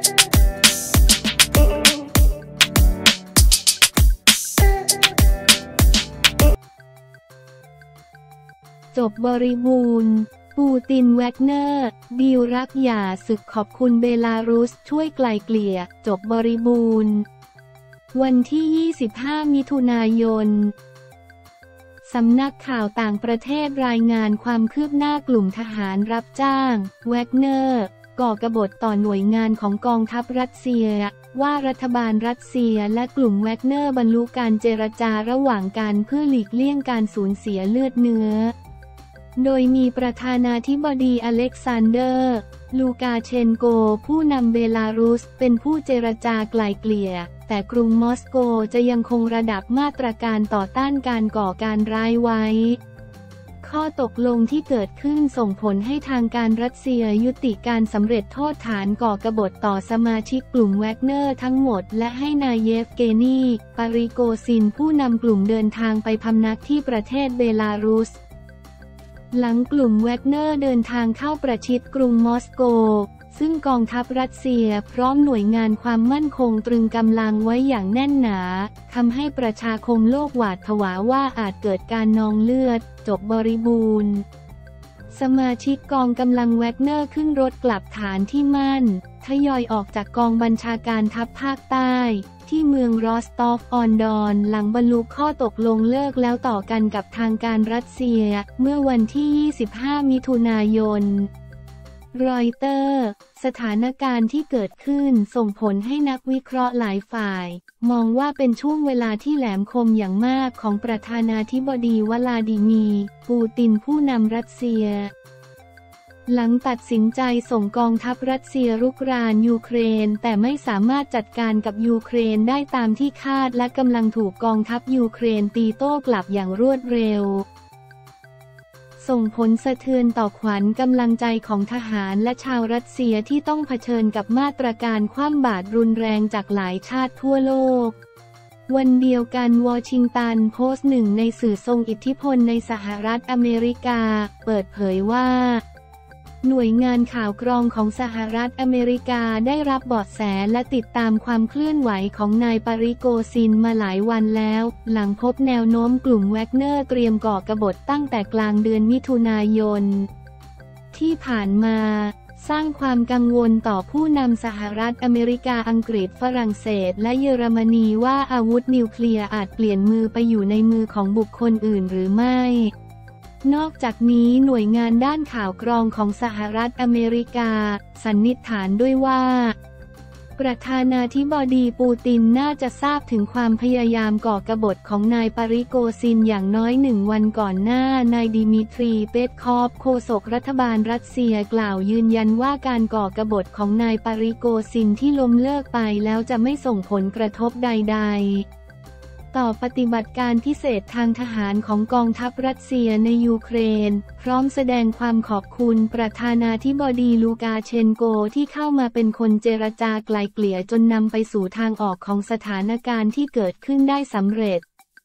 จบบริบูรณ์ปูตินแวกเนอร์ดีลรักหย่าศึกขอบคุณเบลารุสช่วยไกล่เกลี่ยจบบริบูรณ์วันที่ 25 มิถุนายนสำนักข่าวต่างประเทศรายงานความคืบหน้ากลุ่มทหารรับจ้างแวกเนอร์ก่อกบฏต่อหน่วยงานของกองทัพรัสเซียว่ารัฐบาลรัสเซียและกลุ่มแวกเนอร์บรรลุการเจรจาระหว่างกันเพื่อหลีกเลี่ยงการสูญเสียเลือดเนื้อโดยมีประธานาธิบดีอเล็กซานเดอร์ลูกาเชนโกผู้นำเบลารุสเป็นผู้เจรจาไกล่เกลี่ยแต่กรุงมอสโกจะยังคงระดับมาตรการต่อต้านการก่อการร้ายไว้ข้อตกลงที่เกิดขึ้นส่งผลให้ทางการรัสเซียยุติการสำเร็จโทษฐานก่อกบฏต่อสมาชิกกลุ่มแวกเนอร์ทั้งหมดและให้นายเยฟเกนีปาริโกซินผู้นำกลุ่มเดินทางไปพำนักที่ประเทศเบลารุสหลังกลุ่มแวกเนอร์เดินทางเข้าประชิดกรุงมอสโกซึ่งกองทัพรัสเซียพร้อมหน่วยงานความมั่นคงตรึงกำลังไว้อย่างแน่นหนาทำให้ประชาคมโลกหวาดผวาว่าอาจเกิดการนองเลือดจบบริบูรณ์สมาชิกกองกำลังแวกเนอร์ขึ้นรถกลับฐานที่มั่นทยอยออกจากกองบัญชาการทัพภาคใต้ที่เมืองรอสตอฟออนดอนหลังบรรลุข้อตกลงเลิกแล้วต่อกันกับทางการรัสเซียเมื่อวันที่ 25 มิถุนายนรอยเตอร์สถานการณ์ที่เกิดขึ้นส่งผลให้นักวิเคราะห์หลายฝ่ายมองว่าเป็นช่วงเวลาที่แหลมคมอย่างมากของประธานาธิบดีวลาดิมีร์ปูตินผู้นำรัสเซียหลังตัดสินใจส่งกองทัพรัสเซียรุกรานยูเครนแต่ไม่สามารถจัดการกับยูเครนได้ตามที่คาดและกำลังถูกกองทัพยูเครนตีโต้กลับอย่างรวดเร็วส่งผลสะเทือนต่อขวัญกำลังใจของทหารและชาวรัสเซียที่ต้องเผชิญกับมาตรการคว่ำบาตรรุนแรงจากหลายชาติทั่วโลกวันเดียวกันวอชิงตันโพสต์หนึ่งในสื่อทรงอิทธิพลในสหรัฐอเมริกาเปิดเผยว่าหน่วยงานข่าวกรองของสหรัฐอเมริกาได้รับเบาะแสและติดตามความเคลื่อนไหวของนายปาริโกซินมาหลายวันแล้วหลังพบแนวโน้มกลุ่มแวกเนอร์เตรียมก่อกบฏตั้งแต่กลางเดือนมิถุนายนที่ผ่านมาสร้างความกังวลต่อผู้นำสหรัฐอเมริกาอังกฤษฝรั่งเศสและเยอรมนีว่าอาวุธนิวเคลียร์อาจเปลี่ยนมือไปอยู่ในมือของบุคคลอื่นหรือไม่นอกจากนี้หน่วยงานด้านข่าวกรองของสหรัฐอเมริกาสันนิษฐานด้วยว่าประธานาธิบดีปูตินน่าจะทราบถึงความพยายามก่อกบฏของนายปาริโกซินอย่างน้อย1 วันก่อนหน้านายดิมิทรีเปสคอฟโฆษกรัฐบาลรัสเซียกล่าวยืนยันว่าการก่อกบฏของนายปาริโกซินที่ล้มเลิกไปแล้วจะไม่ส่งผลกระทบใดๆต่อปฏิบัติการพิเศษทางทหารของกองทัพรัสเซียในยูเครนพร้อมแสดงความขอบคุณประธานาธิบดีลูกาเชนโกที่เข้ามาเป็นคนเจรจาไกล่เกลี่ยจนนำไปสู่ทางออกของสถานการณ์ที่เกิดขึ้นได้สำเร็จ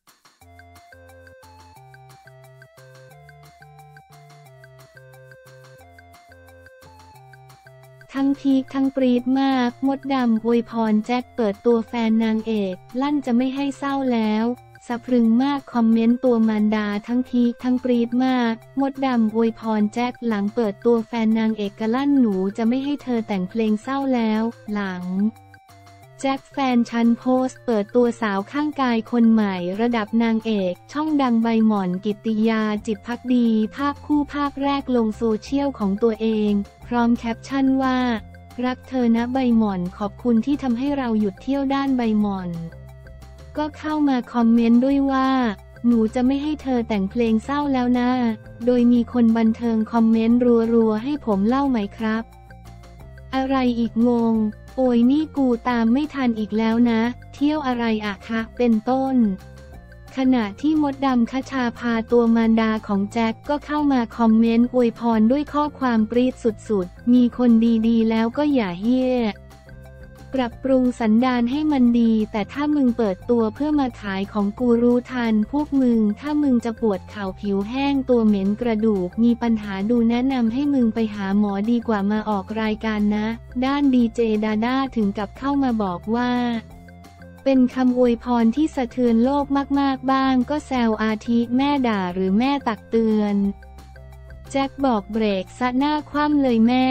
ทั้งพีคทั้งปรี๊ดมากมดดำอวยพรแจ็คเปิดตัวแฟนนางเอกลั่นจะไม่ให้เศร้าแล้วสะพรึงมากคอมเมนต์ตัวมารดาทั้งพีคทั้งปรี๊ดมากมดดำอวยพรแจ็คหลังเปิดตัวแฟนนางเอกกะลั่นหนูจะไม่ให้เธอแต่งเพลงเศร้าแล้วหลังแจ็คแฟนฉันโพสต์เปิดตัวสาวข้างกายคนใหม่ระดับนางเอกช่องดังใบหม่อนกิตติยาจิตภักดีภาพคู่ภาพแรกลงโซเชียลของตัวเองพร้อมแคปชั่นว่ารักเธอนะใบหม่อนขอบคุณที่ทำให้เราหยุดเที่ยวด้านใบหม่อนก็เข้ามาคอมเมนต์ด้วยว่าหนูจะไม่ให้เธอแต่งเพลงเศร้าแล้วนะโดยมีคนบันเทิงคอมเมนต์รัวๆให้ผมเล่าไหมครับอะไรอีกงงโอ้ยนี่กูตามไม่ทันอีกแล้วนะเที่ยวอะไรอะคะเป็นต้นขณะที่มดดำคชาภาตัวมารดาของแจ็คก็เข้ามาคอมเมนต์อวยพรด้วยข้อความปรี๊ดสุดๆมีคนดีๆแล้วก็อย่าเหี้ยปรับปรุงสันดานให้มันดีแต่ถ้ามึงเปิดตัวเพื่อมาขายของกูรู้ทันพวกมึงถ้ามึงจะปวดเข่าผิวแห้งตัวเหม็นกระดูกมีปัญหาดูแนะนำให้มึงไปหาหมอดีกว่ามาออกรายการนะด้านดีเจดาด้าถึงกับเข้ามาบอกว่าเป็นคำอวยพรที่สะเทือนโลกมากๆบ้างก็แซวอาทิแม่ด่าหรือแม่ตักเตือนแจ็คบอกเบรกซะหน้าคว่ำเลยแม่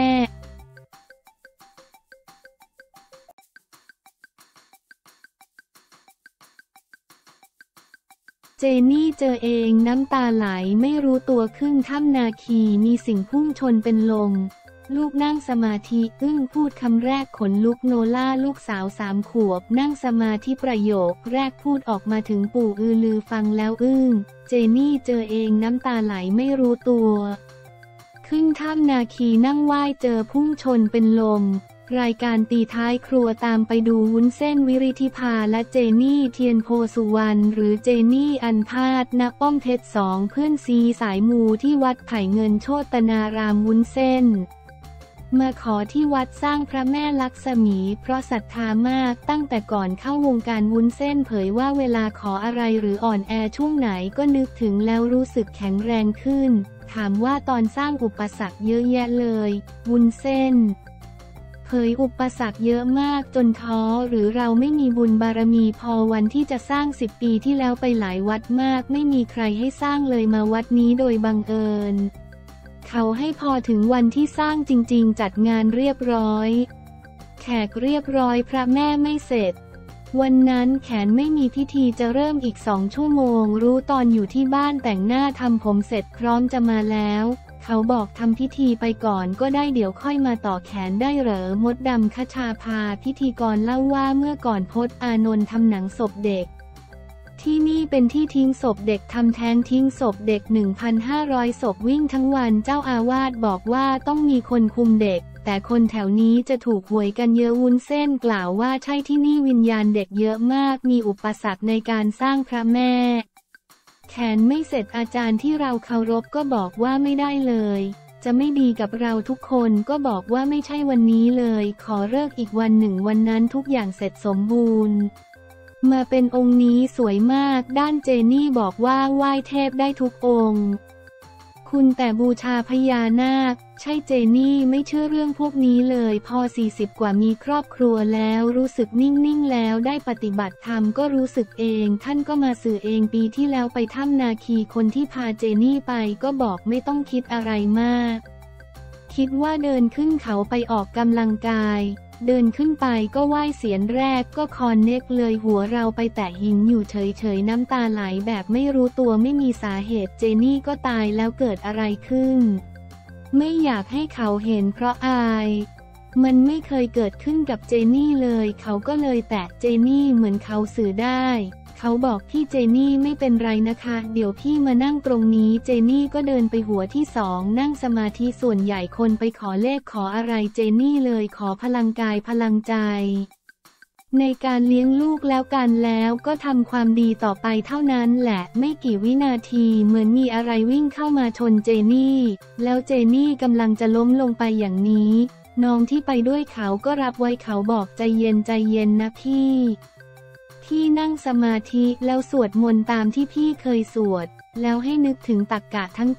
เจนี่เจอเองน้ำตาไหลไม่รู้ตัวขึ้นถ้ำนาคีมีสิ่งพุ่งชนเป็นลมลูกนั่งสมาธิอึ้งพูดคำแรกขนลุกโนล่าลูกสาว3 ขวบนั่งสมาธิประโยคแรกพูดออกมาถึงปู่อือลือฟังแล้วอึ้งเจนี่เจอเองน้ำตาไหลไม่รู้ตัวขึ้นถ้ำนาคีนั่งไหว้เจอพุ่งชนเป็นลมรายการตีท้ายครัวตามไปดูวุ้นเส้นวิริธิภาและเจนี่เทียนโพสุวรรณหรือเจนี่อันพาดณป้อมเพชร2เพื่อนซีสายมูที่วัดไผ่เงินโชตนารามวุ้นเส้นมาขอที่วัดสร้างพระแม่ลักษมีเพราะศรัทธามากตั้งแต่ก่อนเข้าวงการวุ้นเส้นเผยว่าเวลาขออะไรหรืออ่อนแอช่วงไหนก็นึกถึงแล้วรู้สึกแข็งแรงขึ้นถามว่าตอนสร้างอุปสรรคเยอะแยะเลยวุ้นเส้นเผยอุปสรรคเยอะมากจนท้อหรือเราไม่มีบุญบารมีพอวันที่จะสร้าง10 ปีที่แล้วไปหลายวัดมากไม่มีใครให้สร้างเลยมาวัดนี้โดยบังเอิญเขาให้พอถึงวันที่สร้างจริงๆจัดงานเรียบร้อยแขกเรียบร้อยพระแม่ไม่เสร็จวันนั้นแขนไม่มีพิธีจะเริ่มอีก2 ชั่วโมงรู้ตอนอยู่ที่บ้านแต่งหน้าทำผมเสร็จพร้อมจะมาแล้วเขาบอกทำพิธีไปก่อนก็ได้เดี๋ยวค่อยมาต่อแขนได้เหรอมดดำคชาภาพิธีกรเล่าว่าเมื่อก่อนพจน์อานนท์ทำหนังศพเด็กที่นี่เป็นที่ทิ้งศพเด็กทำแท้งทิ้งศพเด็ก 1,500 ศพวิ่งทั้งวันเจ้าอาวาสบอกว่าต้องมีคนคุมเด็กแต่คนแถวนี้จะถูกหวยกันเยอะวุ้นเส้นกล่าวว่าใช่ที่นี่วิญญาณเด็กเยอะมากมีอุปสรรคในการสร้างพระแม่แขนไม่เสร็จอาจารย์ที่เราเคารพก็บอกว่าไม่ได้เลยจะไม่ดีกับเราทุกคนก็บอกว่าไม่ใช่วันนี้เลยขอเลิกอีกวันหนึ่งวันนั้นทุกอย่างเสร็จสมบูรณ์มาเป็นองค์นี้สวยมากด้านเจนี่บอกว่าไหว้เทพได้ทุกองค์คุณแต่บูชาพญานาคใช่เจนี่ไม่เชื่อเรื่องพวกนี้เลยพอ40 กว่ามีครอบครัวแล้วรู้สึกนิ่งๆแล้วได้ปฏิบัติธรรมก็รู้สึกเองท่านก็มาสื่อเองปีที่แล้วไปถ้ำนาคีคนที่พาเจนี่ไปก็บอกไม่ต้องคิดอะไรมากคิดว่าเดินขึ้นเขาไปออกกำลังกายเดินขึ้นไปก็ไหว้เสียนแรกก็คอนเน็กเลยหัวเราไปแตะหินอยู่เฉยๆน้ำตาไหลแบบไม่รู้ตัวไม่มีสาเหตุเจนี่ก็ตายแล้วเกิดอะไรขึ้นไม่อยากให้เขาเห็นเพราะอายมันไม่เคยเกิดขึ้นกับเจนี่เลยเขาก็เลยแตะเจนี่เหมือนเขาสื่อได้เขาบอกพี่เจนี่ไม่เป็นไรนะคะเดี๋ยวพี่มานั่งตรงนี้เจนี่ก็เดินไปหัวที่2นั่งสมาธิส่วนใหญ่คนไปขอเลขขออะไรเจนี่เลยขอพลังกายพลังใจในการเลี้ยงลูกแล้วกันแล้วก็ทำความดีต่อไปเท่านั้นแหละไม่กี่วินาทีเหมือนมีอะไรวิ่งเข้ามาชนเจนี่แล้วเจนี่กำลังจะล้มลงไปอย่างนี้น้องที่ไปด้วยเขาก็รับไว้เขาบอกใจเย็นใจเย็นนะพี่นั่งสมาธิแล้วสวดมนต์ตามที่พี่เคยสวดแล้วให้นึกถึงตรรกะทั้ง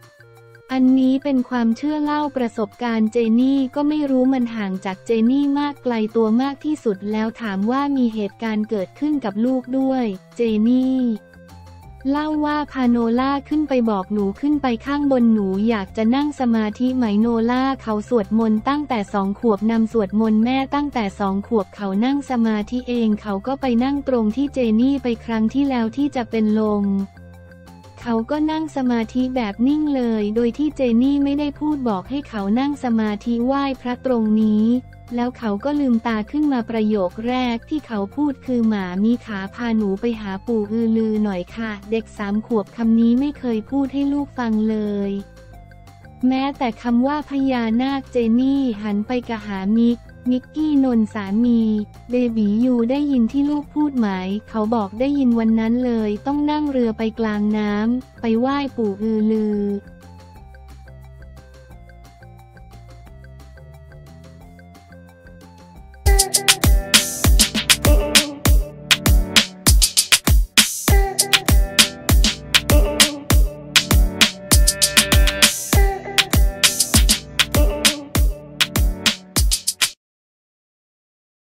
7อันนี้เป็นความเชื่อเล่าประสบการณ์เจนี่ก็ไม่รู้มันห่างจากเจนี่มากไกลตัวมากที่สุดแล้วถามว่ามีเหตุการณ์เกิดขึ้นกับลูกด้วยเจนี่เล่าว่าพาโนล่าขึ้นไปบอกหนูขึ้นไปข้างบนหนูอยากจะนั่งสมาธิไหมโนล่าเขาสวดมนต์ตั้งแต่2 ขวบนำสวดมนต์แม่ตั้งแต่2 ขวบเขานั่งสมาธิเองเขาก็ไปนั่งตรงที่เจนี่ไปครั้งที่แล้วที่จะเป็นลมเขาก็นั่งสมาธิแบบนิ่งเลยโดยที่เจนี่ไม่ได้พูดบอกให้เขานั่งสมาธิไหว้พระตรงนี้แล้วเขาก็ลืมตาขึ้นมาประโยคแรกที่เขาพูดคือหมามีขาพาหนูไปหาปู่อือลือหน่อยค่ะเด็ก3 ขวบคำนี้ไม่เคยพูดให้ลูกฟังเลยแม้แต่คำว่าพญานาคเจนี่หันไปกะหามิกกี้นนท์สามีเบบียูได้ยินที่ลูกพูดไหมเขาบอกได้ยินวันนั้นเลยต้องนั่งเรือไปกลางน้ำไปไหว้ปู่อือลือ